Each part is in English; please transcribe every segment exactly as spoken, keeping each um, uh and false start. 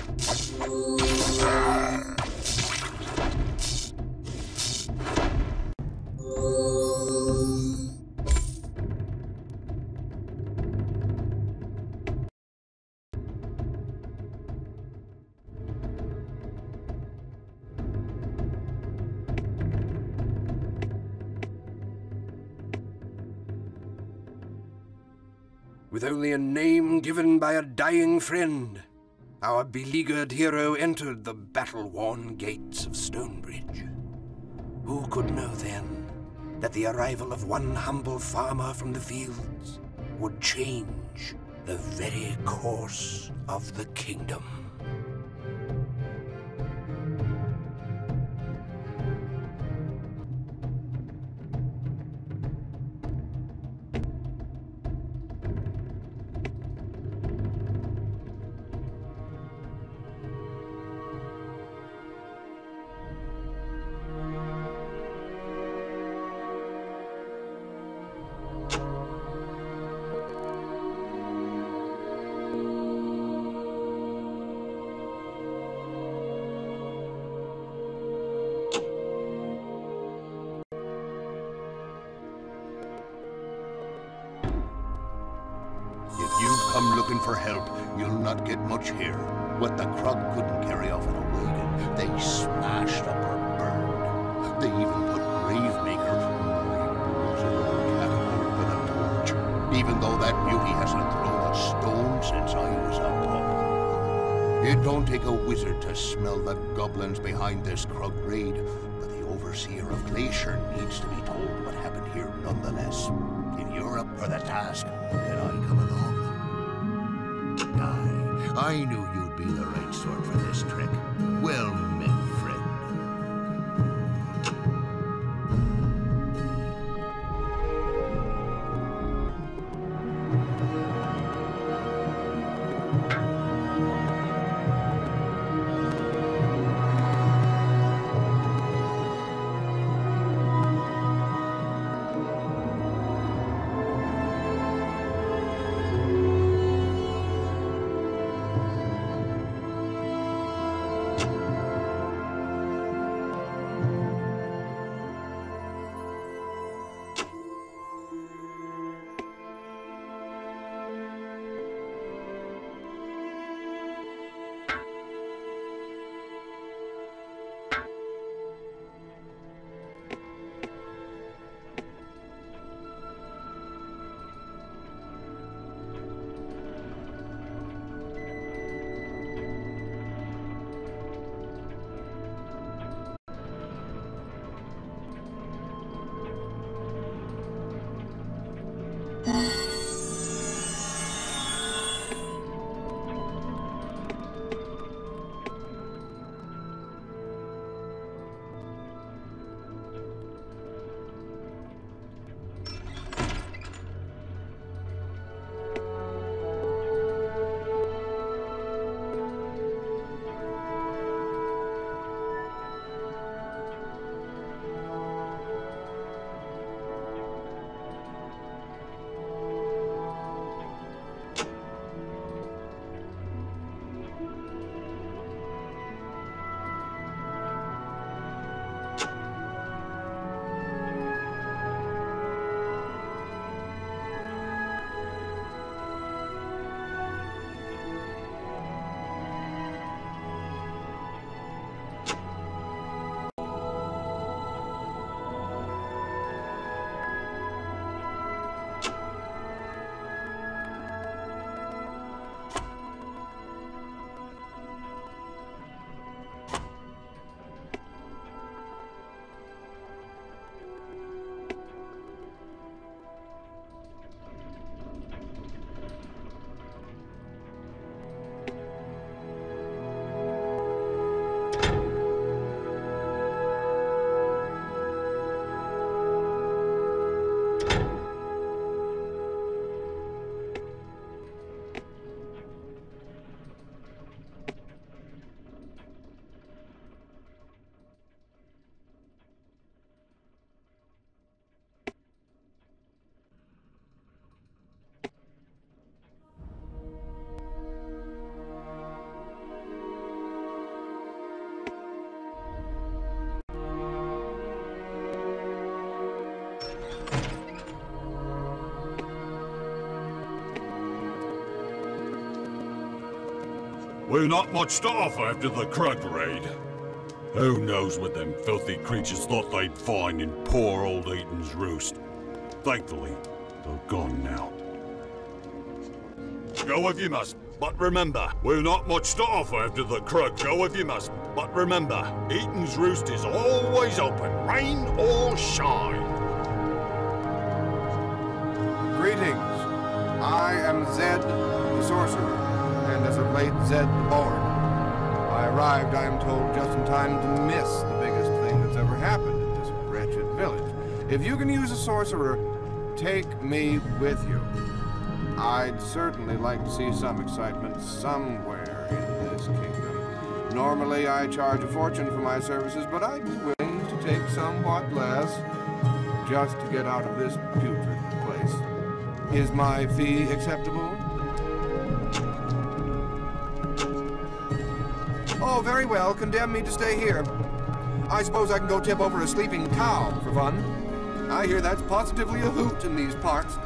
With only a name given by a dying friend, our beleaguered hero entered the battle-worn gates of Stonebridge. Who could know then that the arrival of one humble farmer from the fields would change the very course of the kingdom? Come looking for help, you'll not get much here. What the Krug couldn't carry off in a wagon, they smashed up or burned. They even put Gravemaker, my brutal catapult, with a torch, even though that beauty hasn't thrown a stone since I was a pup. It don't take a wizard to smell the goblins behind this Krug raid, but the overseer of Glacern needs to be told what happened here nonetheless. If you're up for the task, then I'll come along. Aye, I knew you'd be the right sort for this trick. Well met, friend. We've not much to offer after the Krug raid. Who knows what them filthy creatures thought they'd find in poor old Eaton's Roost. Thankfully, they're gone now. Go if you must, but remember, we've not much to offer after the Krug. Go if you must, but remember, Eaton's Roost is always open, rain or shine. Greetings. I am Zed the Sorcerer, and as of late, Zed the Board. I arrived, I am told, just in time to miss the biggest thing that's ever happened in this wretched village. If you can use a sorcerer, take me with you. I'd certainly like to see some excitement somewhere in this kingdom. Normally, I charge a fortune for my services, but I'd be willing to take somewhat less just to get out of this putrid place. Is my fee acceptable? Oh, very well. Condemn me to stay here. I suppose I can go tip over a sleeping cow for fun. I hear that's positively a hoot in these parts.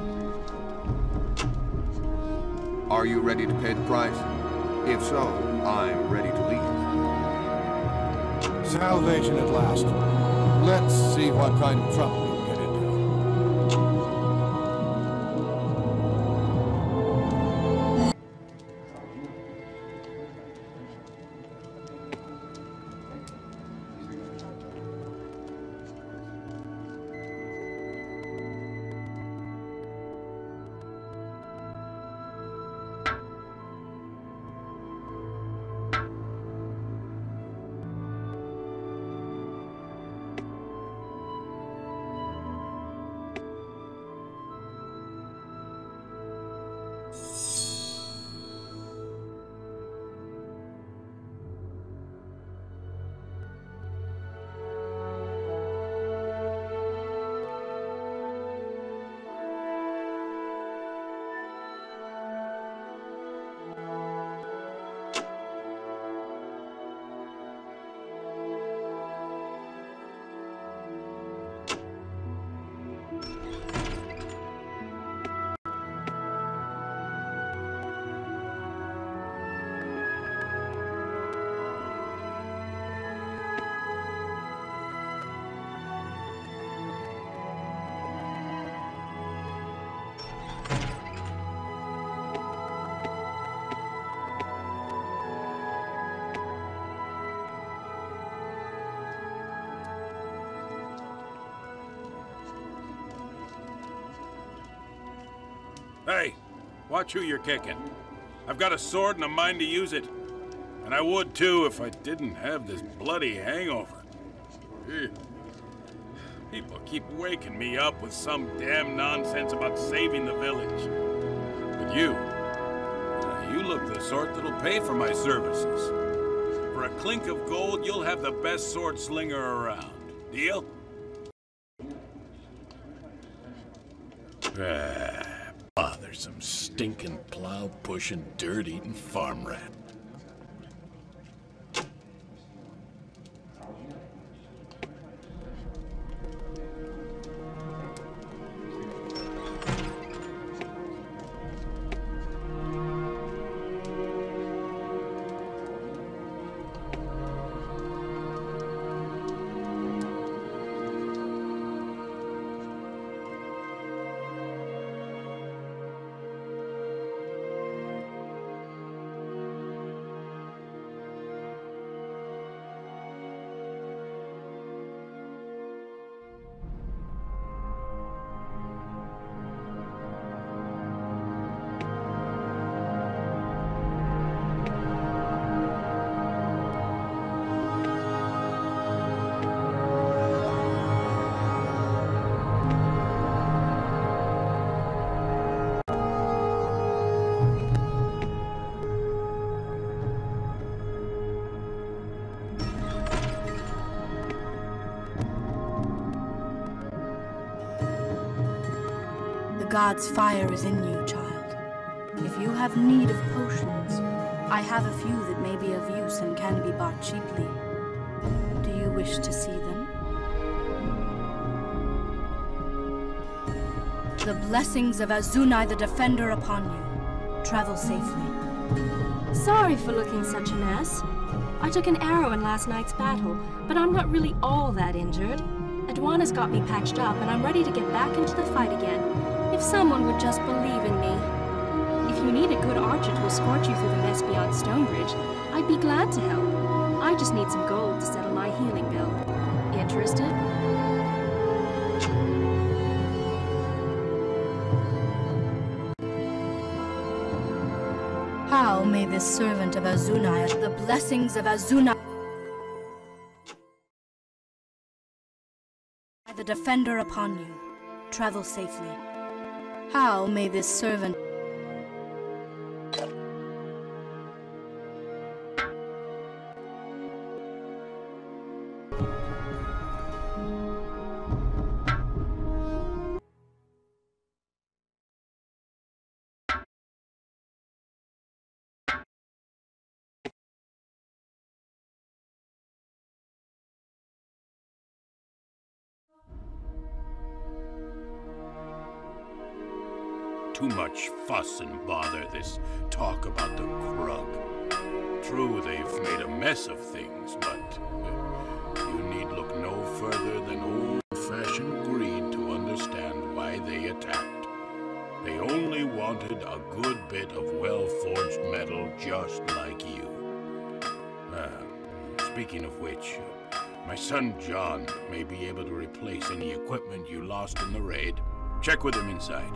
Are you ready to pay the price? If so, I'm ready to leave. Salvation at last. Let's see what kind of trouble we can get into. Hey, watch who you're kicking. I've got a sword and a mind to use it. And I would too if I didn't have this bloody hangover. Ugh. People keep waking me up with some damn nonsense about saving the village. But you, uh, you look the sort that'll pay for my services. For a clink of gold, you'll have the best sword slinger around. Deal? Ah. Bothersome, stinking, plow-pushing, dirt-eating farm rat. The god's fire is in you, child. If you have need of potions, I have a few that may be of use and can be bought cheaply. Do you wish to see them? The blessings of Azunai the Defender upon you. Travel safely. Sorry for looking such a mess. I took an arrow in last night's battle, but I'm not really all that injured. Edwana's got me patched up, and I'm ready to get back into the fight again. If someone would just believe in me. If you need a good archer to escort you through the mess beyond Stonebridge, I'd be glad to help. I just need some gold to settle my healing bill. Interested? How may this servant of Azunai, the blessings of Azunai, the defender upon you, travel safely? How may this servant... Too much fuss and bother, this talk about the Krug. True, they've made a mess of things, but uh, you need look no further than old-fashioned greed to understand why they attacked. They only wanted a good bit of well-forged metal just like you. Uh, speaking of which, uh, my son John may be able to replace any equipment you lost in the raid. Check with him inside.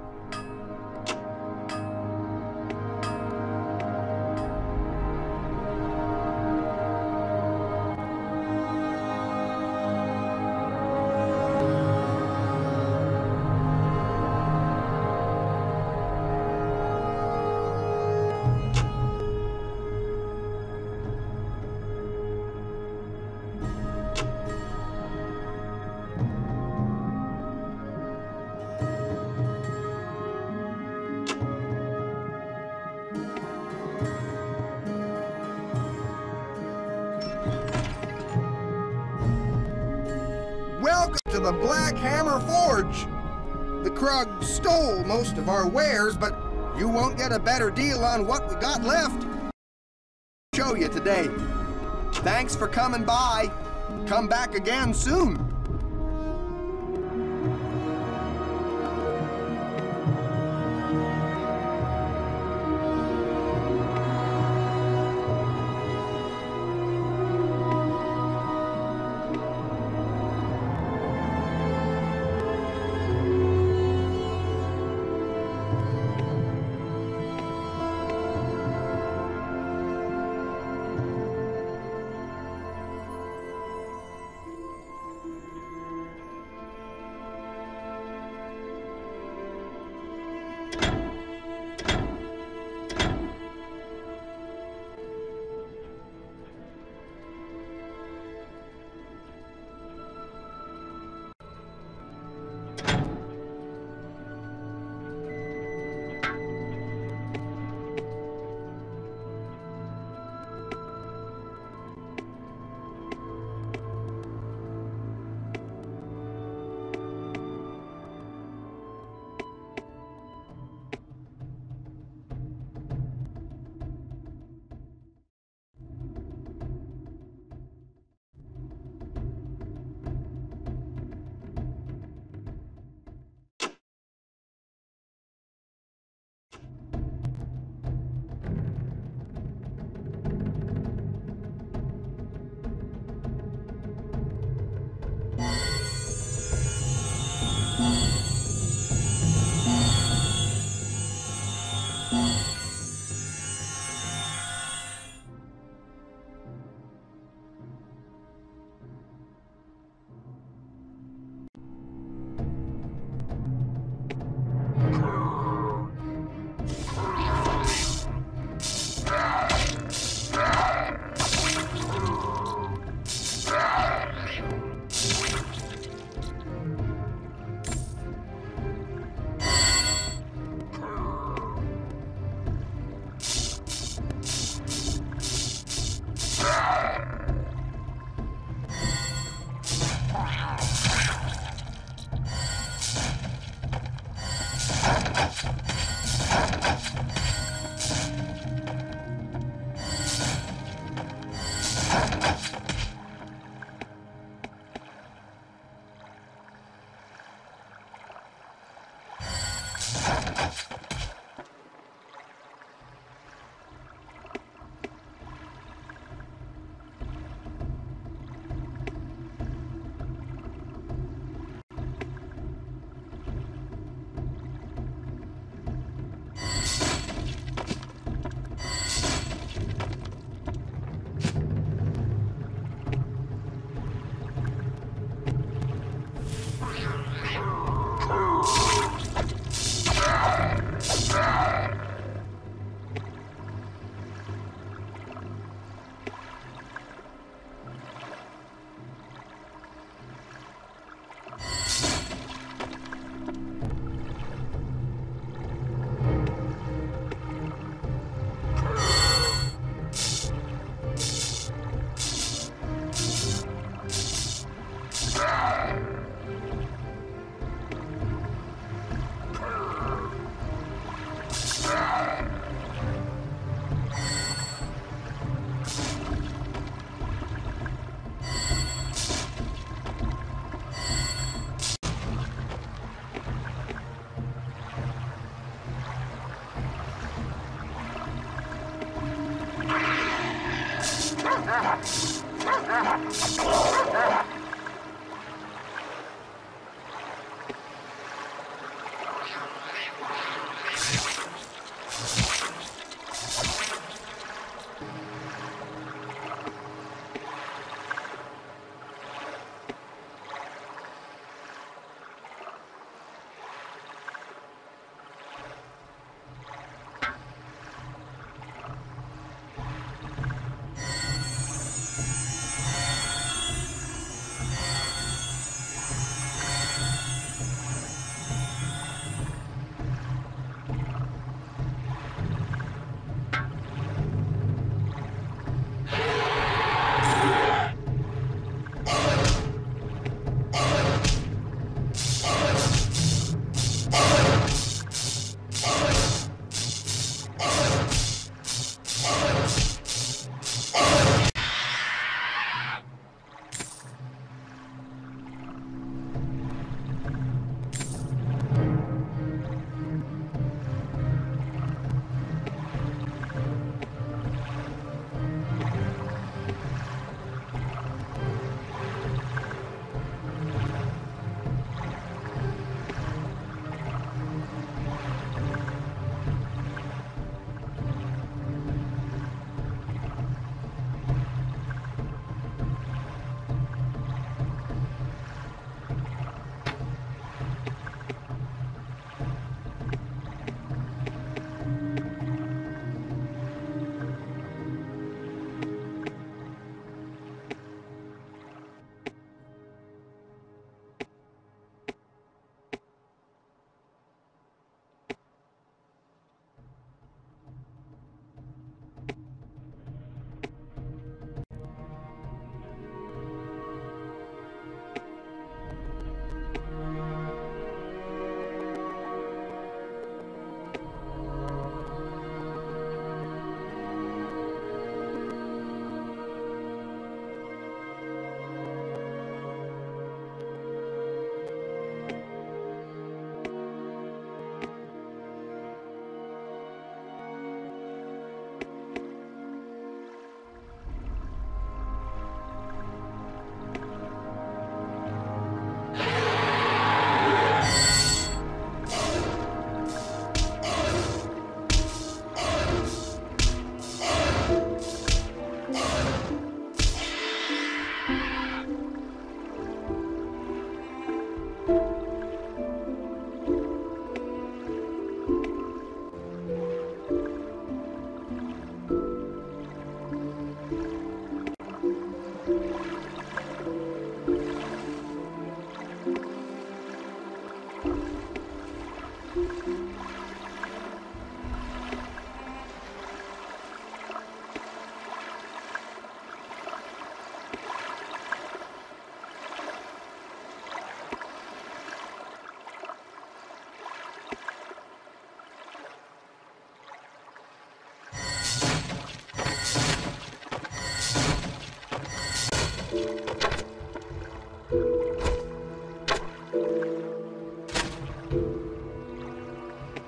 Welcome to the Black Hammer Forge! The Krug stole most of our wares, but you won't get a better deal on what we got left. Show you today. Thanks for coming by. Come back again soon.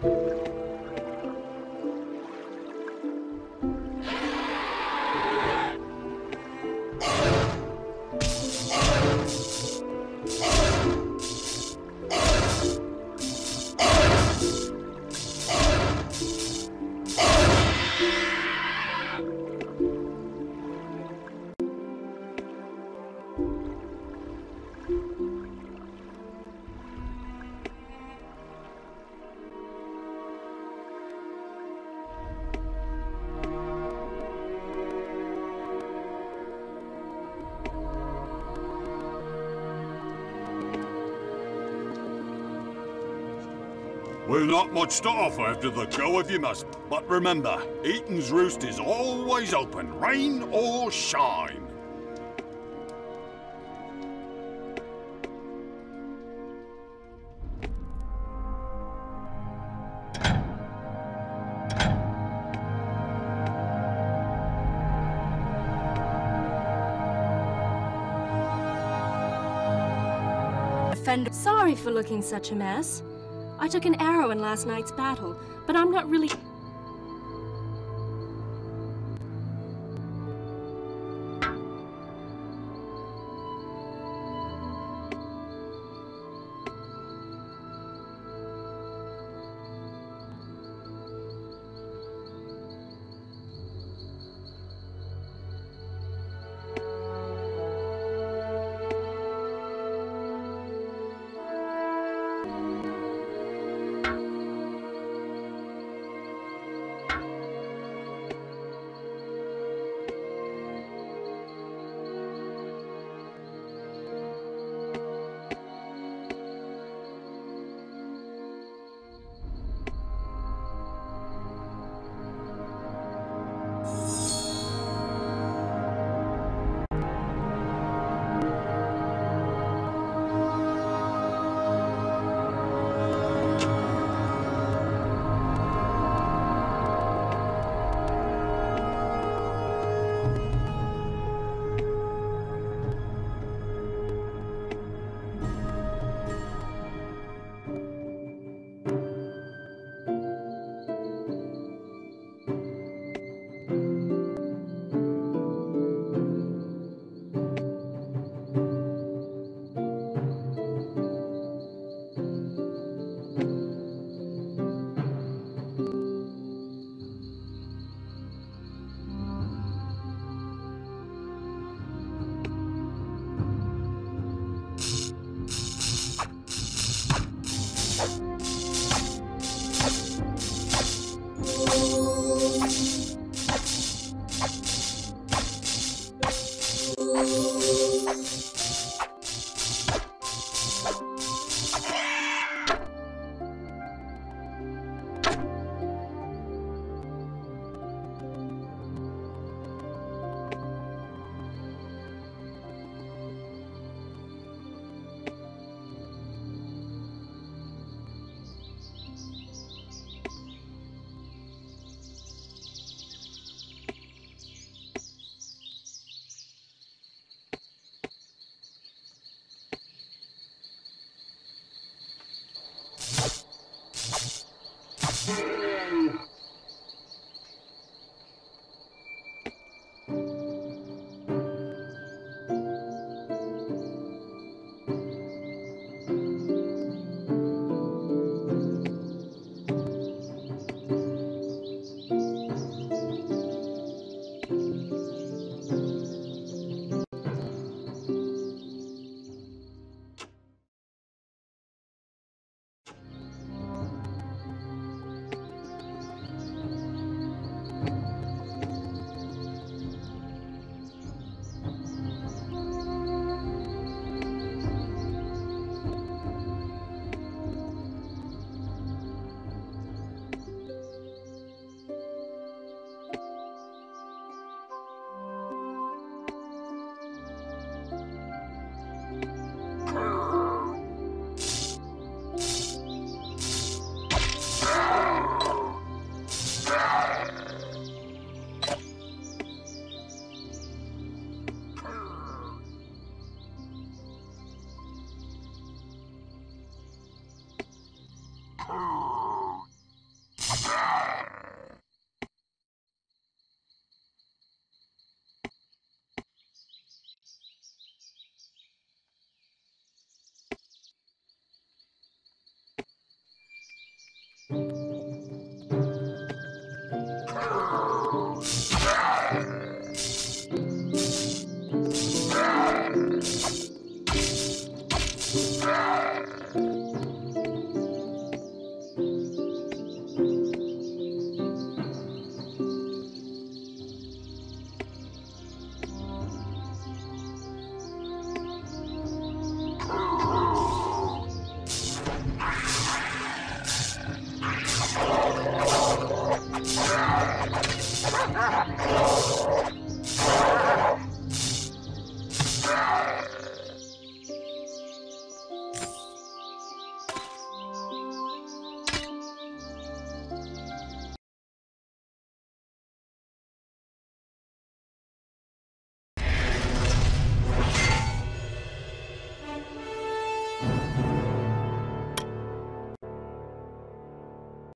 We've not much to offer after the go if you must. But remember, Eaton's Roost is always open, rain or shine. Sorry for looking such a mess. I took an arrow in last night's battle, but I'm not really... Thank you.